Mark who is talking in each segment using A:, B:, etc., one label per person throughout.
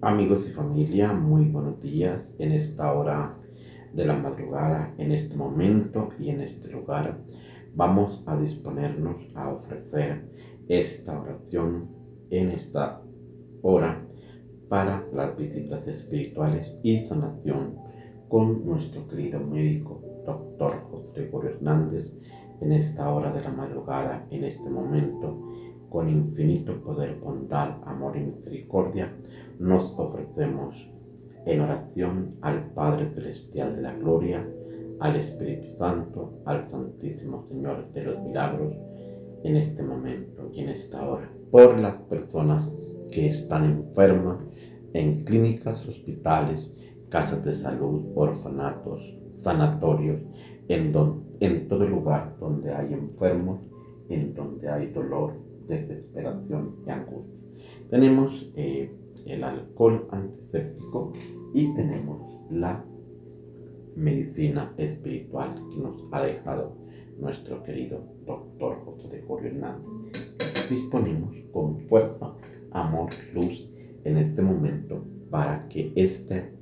A: Amigos y familia, muy buenos días en esta hora de la madrugada, en este momento y en este lugar. Vamos a disponernos a ofrecer esta oración en esta hora para las visitas espirituales y sanación con nuestro querido médico, doctor José Gregorio Hernández, en esta hora de la madrugada, en este momento, con infinito poder, bondad, amor y misericordia, nos ofrecemos en oración al Padre Celestial de la Gloria, al Espíritu Santo, al Santísimo Señor de los Milagros, en este momento y en esta hora, por las personas que están enfermas en clínicas, hospitales, casas de salud, orfanatos, sanatorios, en todo lugar donde hay enfermos, en donde hay dolor, desesperación y angustia. Tenemos el alcohol antiséptico y tenemos la medicina espiritual que nos ha dejado nuestro querido doctor José Gregorio Hernández. Disponemos con fuerza, amor, luz en este momento para que este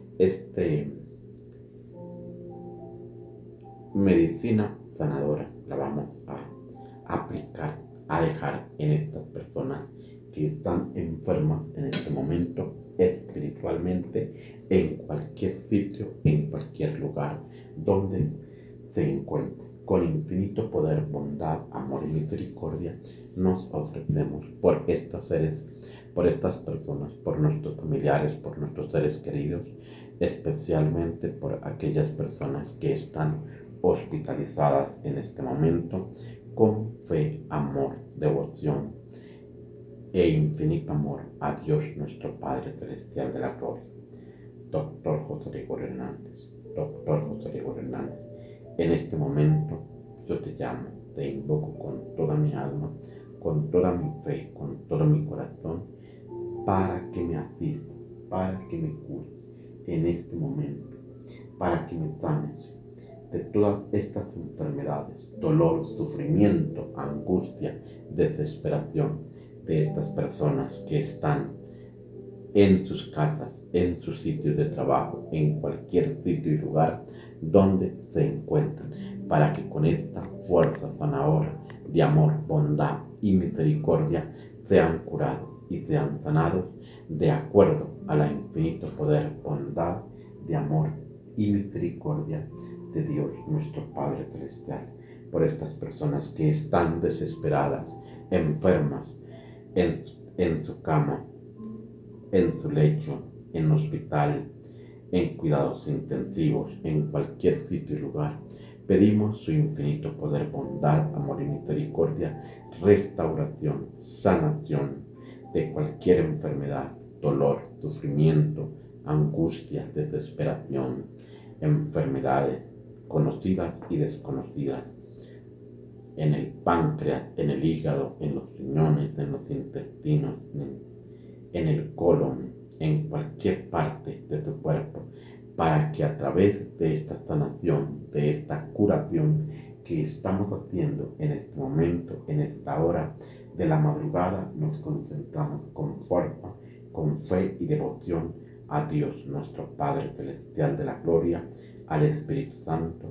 A: medicina sanadora la vamos a aplicar, a dejar en estas personas que están enfermas en este momento espiritualmente, en cualquier sitio, en cualquier lugar donde se encuentre. Con infinito poder, bondad, amor y misericordia nos ofrecemos por estos seres, por estas personas, por nuestros familiares, por nuestros seres queridos, especialmente por aquellas personas que están hospitalizadas en este momento, con fe, amor, devoción e infinito amor a Dios nuestro Padre Celestial de la Gloria. Doctor José Gregorio Hernández, doctor José Gregorio Hernández, en este momento yo te llamo, te invoco con toda mi alma, con toda mi fe, con todo mi corazón, para que me asistas, para que me cures en este momento, para que me sanes de todas estas enfermedades, dolor, sufrimiento, angustia, desesperación de estas personas que están en sus casas, en sus sitios de trabajo, en cualquier sitio y lugar donde se encuentran, para que con esta fuerza sanadora de amor, bondad y misericordia sean curados y sean sanados de acuerdo a la infinito poder, bondad, de amor y misericordia de Dios nuestro Padre Celestial, por estas personas que están desesperadas, enfermas, en su cama, en su lecho, en hospital, en cuidados intensivos, en cualquier sitio y lugar. Pedimos su infinito poder, bondad, amor y misericordia, restauración, sanación de cualquier enfermedad, dolor, sufrimiento, angustia, desesperación, enfermedades conocidas y desconocidas, en el páncreas, en el hígado, en los riñones, en los intestinos, en el colon, en cualquier parte de tu cuerpo, para que a través de esta sanación, de esta curación que estamos haciendo en este momento, en esta hora de la madrugada, nos concentramos con fuerza, con fe y devoción a Dios, nuestro Padre Celestial de la Gloria, al Espíritu Santo,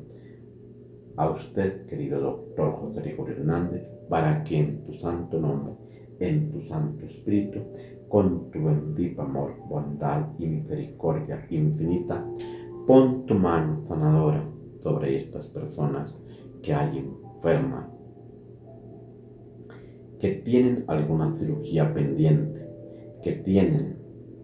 A: a usted, querido doctor José Gregorio Hernández, para que en tu santo nombre, en tu santo espíritu, con tu bendito amor, bondad y misericordia infinita, pon tu mano sanadora sobre estas personas que hay enfermas, que tienen alguna cirugía pendiente, que tienen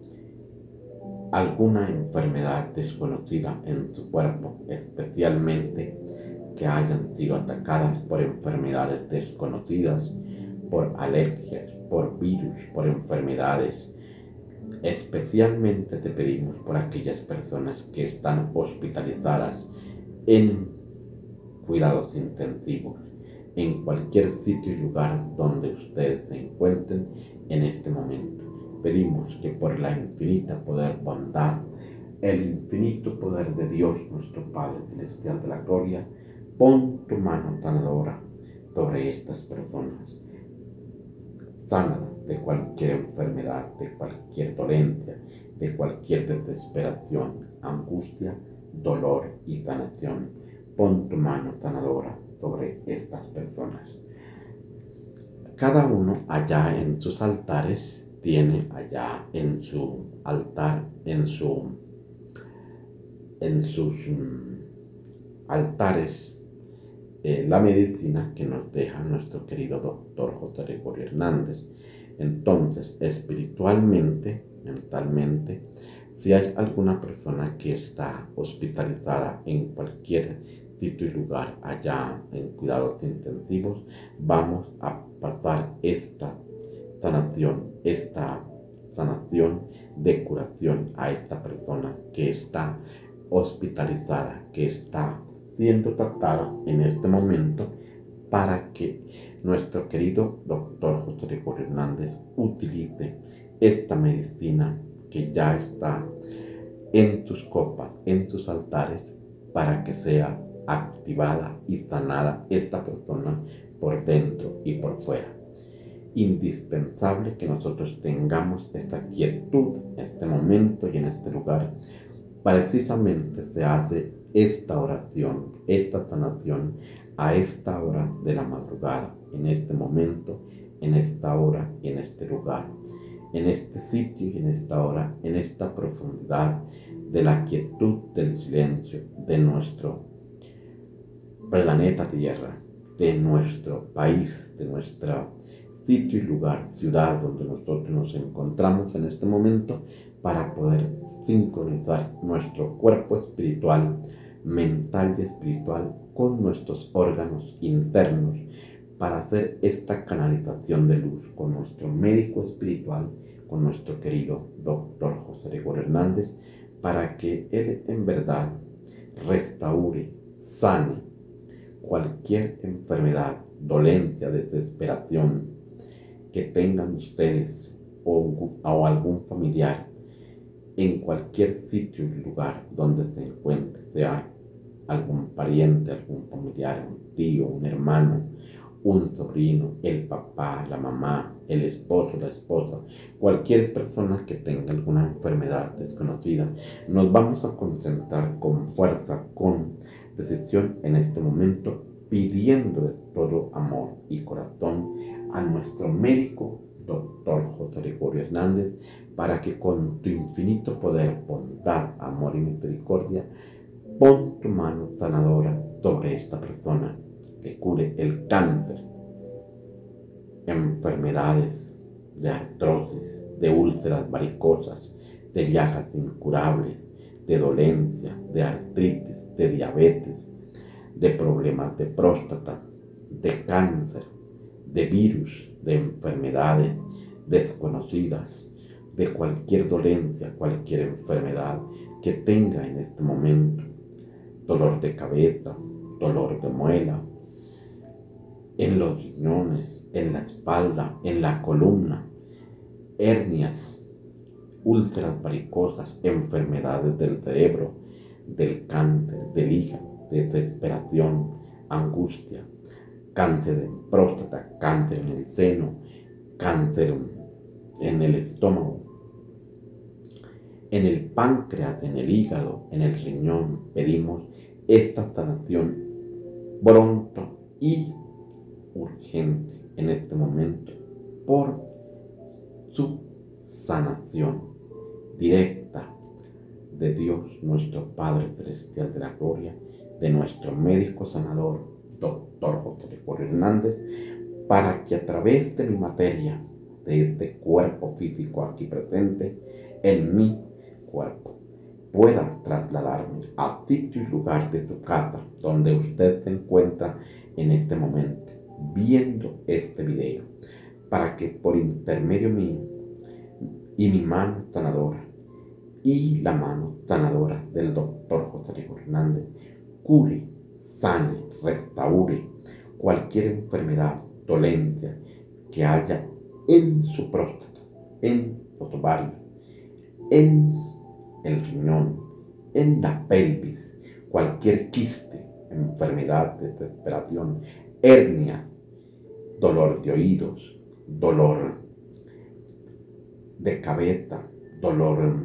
A: alguna enfermedad desconocida en su cuerpo, especialmente que hayan sido atacadas por enfermedades desconocidas, por alergias, por virus, por enfermedades. Especialmente te pedimos por aquellas personas que están hospitalizadas en cuidados intensivos, en cualquier sitio y lugar donde ustedes se encuentren en este momento. Pedimos que por la infinita poder, bondad, el infinito poder de Dios, nuestro Padre Celestial de la Gloria, pon tu mano sanadora sobre estas personas. Sánalas de cualquier enfermedad, de cualquier dolencia, de cualquier desesperación, angustia, dolor y sanación. Pon tu mano sanadora sobre estas personas. Cada uno allá en sus altares tiene allá en su altar, en sus altares, la medicina que nos deja nuestro querido doctor José Gregorio Hernández. Entonces, espiritualmente, mentalmente, si hay alguna persona que está hospitalizada en cualquier sitio y lugar allá en cuidados intensivos, vamos a pasar esta sanación de curación a esta persona que está hospitalizada, que está siendo tratada en este momento, para que nuestro querido doctor José Gregorio Hernández utilice esta medicina que ya está en tus copas, en tus altares, para que sea activada y sanada esta persona por dentro y por fuera. Indispensable que nosotros tengamos esta quietud en este momento y en este lugar. Precisamente se hace esta oración, esta sanación a esta hora de la madrugada, en este momento, en esta hora y en este lugar, en este sitio y en esta hora, en esta profundidad de la quietud del silencio de nuestro planeta Tierra, de nuestro país, de nuestro sitio y lugar, ciudad donde nosotros nos encontramos en este momento, para poder sincronizar nuestro cuerpo espiritual, mental y espiritual con nuestros órganos internos, para hacer esta canalización de luz con nuestro médico espiritual, con nuestro querido doctor José Gregorio Hernández, para que él en verdad restaure, sane cualquier enfermedad, dolencia, desesperación que tengan ustedes o algún familiar en cualquier sitio y lugar donde se encuentre, sea algún pariente, algún familiar, un tío, un hermano, un sobrino, el papá, la mamá, el esposo, la esposa, cualquier persona que tenga alguna enfermedad desconocida. Nos vamos a concentrar con fuerza, con decisión en este momento, pidiendo de todo amor y corazón a nuestro médico, doctor José Gregorio Hernández, para que con tu infinito poder, bondad, amor y misericordia, pon tu mano sanadora sobre esta persona, que cure el cáncer, enfermedades de artrosis, de úlceras varicosas, de llagas incurables, de dolencia, de artritis, de diabetes, de problemas de próstata, de cáncer, de virus, de enfermedades desconocidas, de cualquier dolencia, cualquier enfermedad que tenga en este momento, dolor de cabeza, dolor de muela, en los riñones, en la espalda, en la columna, hernias, úlceras varicosas, enfermedades del cerebro, del cáncer, del hígado, desesperación, angustia, cáncer en próstata, cáncer en el seno, cáncer en el estómago, en el páncreas, en el hígado, en el riñón. Pedimos esta sanación pronto y urgente en este momento por su sanación directa de Dios, nuestro Padre Celestial de la Gloria, de nuestro médico sanador, doctor José Gregorio Hernández, para que a través de mi materia, de este cuerpo físico aquí presente, en mi cuerpo, pueda trasladarme a sitio y lugar de su casa, donde usted se encuentra en este momento, viendo este video, para que por intermedio mío y mi mano sanadora y la mano sanadora del doctor José Gregorio Hernández cure, sane, restaure cualquier enfermedad, dolencia que haya en su próstata, en los ovarios, en el riñón, en la pelvis, cualquier quiste, enfermedad, desesperación, hernias, dolor de oídos, dolor de cabeza, dolor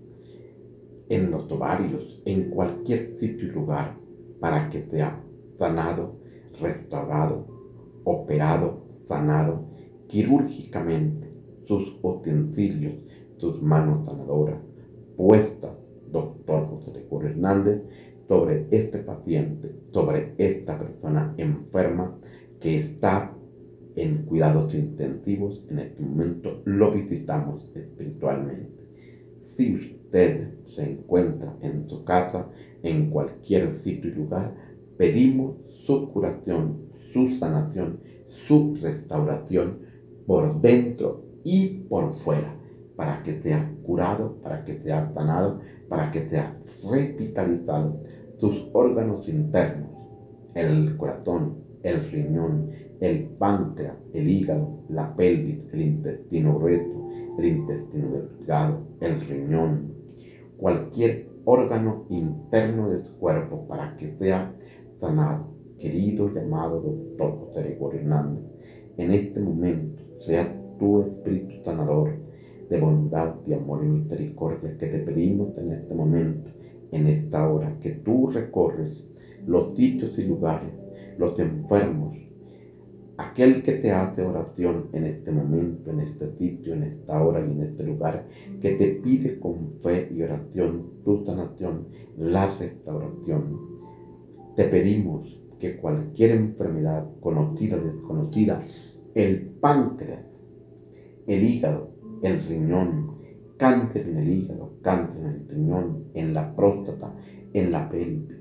A: en los ovarios, en cualquier sitio y lugar, para que sea sanado, restaurado, operado, sanado quirúrgicamente, sus utensilios, sus manos sanadoras, puestas, doctor José Gregorio Hernández, sobre este paciente, sobre esta persona enferma que está en cuidados intensivos. En este momento lo visitamos espiritualmente. Si usted se encuentra en su casa, en cualquier sitio y lugar, pedimos su curación, su sanación, su restauración por dentro y por fuera, para que sea curado, para que sea sanado, para que sea revitalizado sus órganos internos, el corazón, el riñón, el páncreas, el hígado, la pelvis, el intestino grueso, el intestino delgado, el riñón, cualquier órgano interno de su cuerpo, para que sea sanado. Querido y amado doctor José Gregorio Hernández, en este momento sea tu espíritu sanador de bondad, de amor y misericordia que te pedimos en este momento, en esta hora, que tú recorres los sitios y lugares, los enfermos, aquel que te hace oración en este momento, en este sitio, en esta hora y en este lugar, que te pide con fe y oración tu sanación, la restauración. Te pedimos que cualquier enfermedad conocida o desconocida, el páncreas, el hígado, el riñón, cáncer en el hígado, cáncer en el riñón, en la próstata, en la pelvis,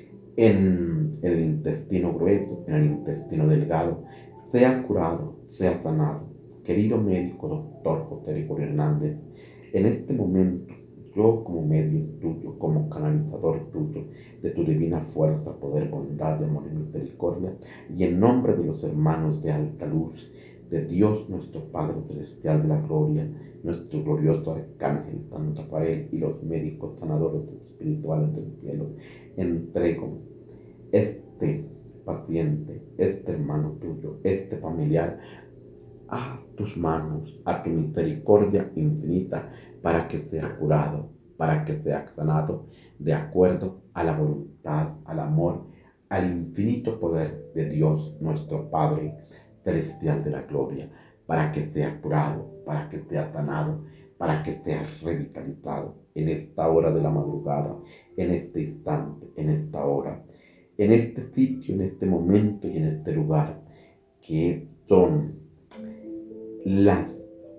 A: en el intestino grueso, en el intestino delgado, sea curado, sea sanado. Querido médico doctor José Gregorio Hernández, en este momento yo como medio tuyo, como canalizador tuyo, de tu divina fuerza, poder, bondad, amor y misericordia, y en nombre de los hermanos de alta luz, de Dios nuestro Padre Celestial de la Gloria, nuestro glorioso Arcángel San Rafael y los médicos sanadores espirituales del cielo, entrego este paciente, este hermano tuyo, este familiar, a tus manos, a tu misericordia infinita, para que sea curado, para que sea sanado, de acuerdo a la voluntad, al amor, al infinito poder de Dios nuestro Padre Celestial de la Gloria, para que sea curado, para que sea sanado, para que sea revitalizado en esta hora de la madrugada, en este instante, en esta hora, en este sitio, en este momento y en este lugar, que son las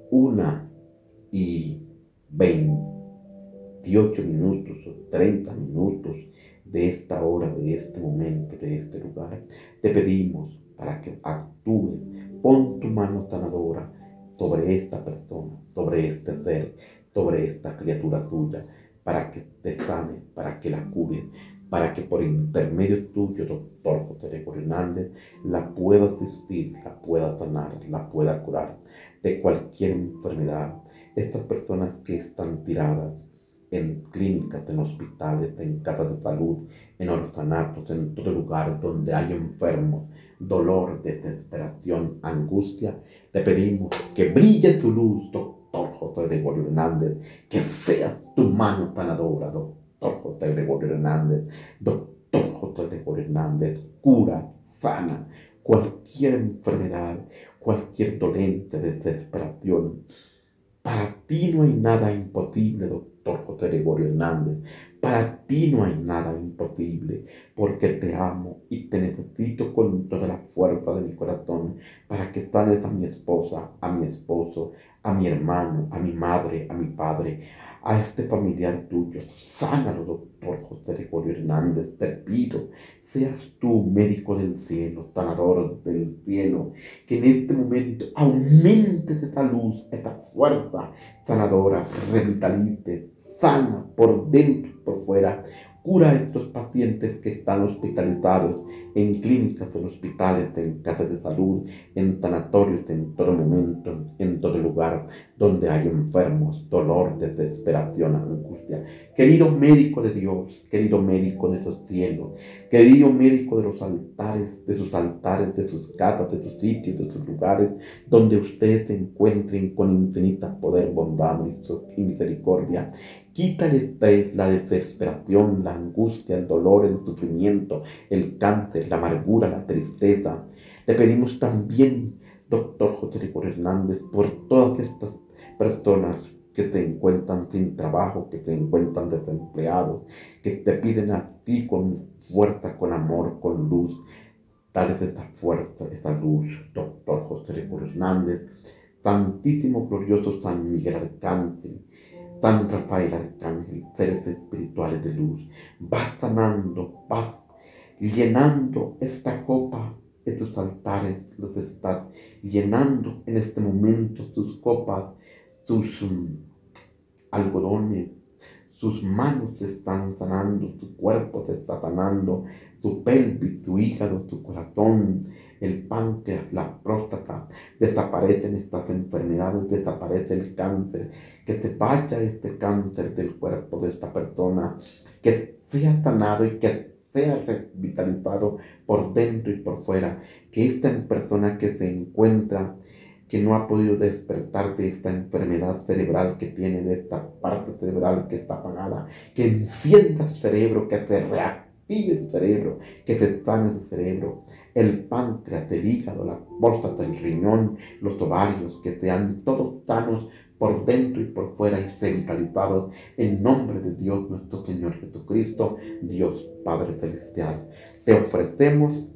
A: 1:28 o 30 minutos de esta hora, de este momento, de este lugar. Te pedimos para que actúes, pon tu mano sanadora sobre esta persona, sobre este ser, sobre esta criatura tuya, para que te sanes, para que la cures, para que por intermedio tuyo, doctor José Gregorio Hernández, la pueda asistir, la pueda sanar, la pueda curar de cualquier enfermedad. Estas personas que están tiradas en clínicas, en hospitales, en casas de salud, en orfanatos, en todo lugar donde hay enfermos, dolor, desesperación, angustia, te pedimos que brille tu luz, doctor José Gregorio Hernández, que seas tu mano sanadora, doctor José Gregorio Hernández, doctor José Gregorio Hernández, cura, sana cualquier enfermedad, cualquier dolencia, desesperación. Para ti no hay nada imposible, doctor José Gregorio Hernández. Para ti no hay nada imposible, porque te amo y te necesito con toda la fuerza de mi corazón para que sanes a mi esposa, a mi esposo, a mi hermano, a mi madre, a mi padre, a este familiar tuyo. Sánalo, doctor José Gregorio Hernández, te pido. Seas tú, médico del cielo, sanador del cielo, que en este momento aumentes esa luz, esa fuerza sanadora, revitalices, sana por dentro y por fuera. Cura a estos pacientes que están hospitalizados en clínicas, en hospitales, en casas de salud, en sanatorios, en todo momento, en todo lugar. donde hay enfermos, dolor, desesperación, angustia. Querido médico de Dios, querido médico de los cielos, querido médico de los altares, de sus casas, de sus sitios, de sus lugares, donde ustedes se encuentren con infinita poder, bondad y misericordia. Quita el estrés, la desesperación, la angustia, el dolor, el sufrimiento, el cáncer, la amargura, la tristeza. Te pedimos también, doctor José Gregorio Hernández, por todas estas personas que se encuentran sin trabajo, que se encuentran desempleados, que te piden a ti con fuerza, con amor, con luz. Dales esta fuerza, esta luz, doctor José Gregorio Hernández, Santísimo Glorioso San Miguel Arcángel, San Rafael Arcángel, seres espirituales de luz. Vas sanando, vas llenando esta copa de tus altares, los estás llenando en este momento, tus copas, tus algodones, sus manos se están sanando, tu cuerpo se está sanando, tu pelvis, tu hígado, tu corazón, el páncreas, la próstata, desaparecen estas enfermedades, desaparece el cáncer, que se vaya este cáncer del cuerpo de esta persona, que sea sanado y que sea revitalizado por dentro y por fuera, que esta persona que se encuentra, que no ha podido despertar de esta enfermedad cerebral que tiene, de esta parte cerebral que está apagada, que encienda el cerebro, que se reactive el cerebro, que se sane ese cerebro, el páncreas, el hígado, la próstata, el riñón, los ovarios, que sean todos sanos por dentro y por fuera y revitalizados en nombre de Dios nuestro Señor Jesucristo, Dios Padre Celestial. Te ofrecemos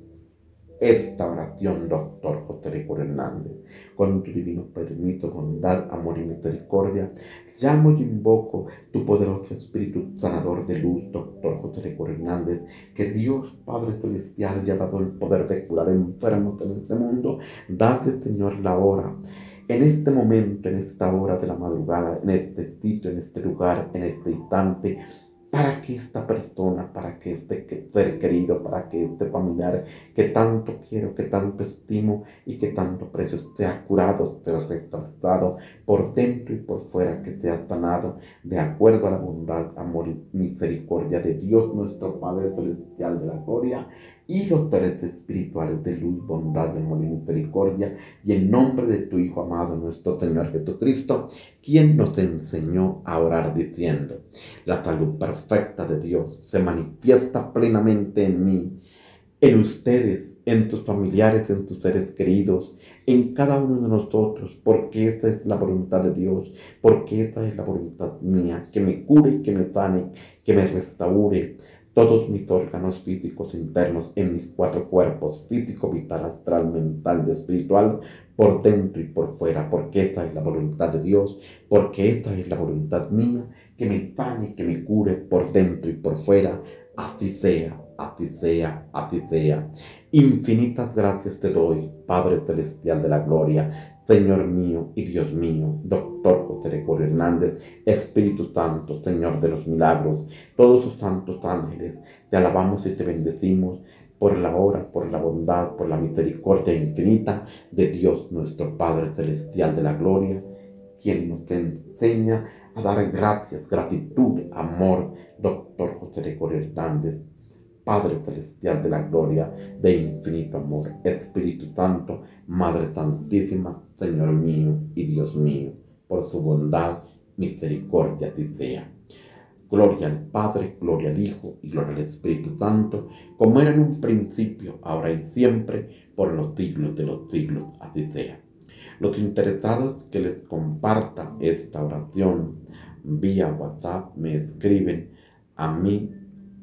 A: esta oración, doctor José Gregorio Hernández, con tu divino permiso, bondad, amor y misericordia. Llamo y invoco tu poderoso Espíritu sanador de luz, doctor José Gregorio Hernández, que Dios Padre Celestial le ha dado el poder de curar enfermos en este mundo. Dale, Señor, la hora. En este momento, en esta hora de la madrugada, en este sitio, en este lugar, en este instante, para que esta persona, para que este ser querido, para que este familiar que tanto quiero, que tanto estimo y que tanto aprecio sea curado, sea restaurado por dentro y por fuera, que sea sanado de acuerdo a la bondad, amor y misericordia de Dios nuestro Padre Celestial de la gloria y los seres espirituales de luz, bondad, amor y misericordia, y en nombre de tu Hijo amado, nuestro Señor Jesucristo, quien nos enseñó a orar diciendo: la salud perfecta de Dios se manifiesta plenamente en mí, en ustedes, en tus familiares, en tus seres queridos, en cada uno de nosotros, porque esta es la voluntad de Dios, porque esta es la voluntad mía, que me cure, que me sane, que me restaure todos mis órganos físicos internos en mis 4 cuerpos, físico, vital, astral, mental y espiritual, por dentro y por fuera, porque esta es la voluntad de Dios, porque esta es la voluntad mía, que me sane, que me cure por dentro y por fuera. Así sea, así sea, así sea. Infinitas gracias te doy, Padre Celestial de la Gloria, Señor mío y Dios mío, doctor José Gregorio Hernández, Espíritu Santo, Señor de los milagros, todos sus santos ángeles, te alabamos y te bendecimos por la hora, por la bondad, por la misericordia infinita de Dios nuestro Padre Celestial de la Gloria, quien nos enseña a dar gracias, gratitud, amor, doctor José Gregorio Hernández, Padre Celestial de la Gloria, de infinito amor, Espíritu Santo, Madre Santísima, Señor mío y Dios mío, por su bondad, misericordia, así sea. Gloria al Padre, gloria al Hijo y gloria al Espíritu Santo, como era en un principio, ahora y siempre, por los siglos de los siglos, así sea. Los interesados que les comparta esta oración vía WhatsApp me escriben a mi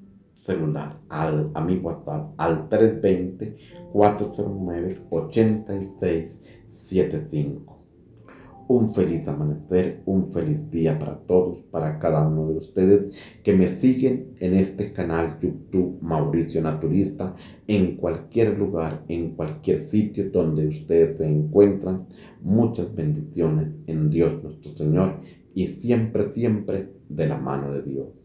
A: celular, a mi WhatsApp, al 320-409-8675. Un feliz amanecer, un feliz día para todos, para cada uno de ustedes que me siguen en este canal YouTube Mauricio Naturista, en cualquier lugar, en cualquier sitio donde ustedes se encuentran. Muchas bendiciones en Dios nuestro Señor y siempre, siempre de la mano de Dios.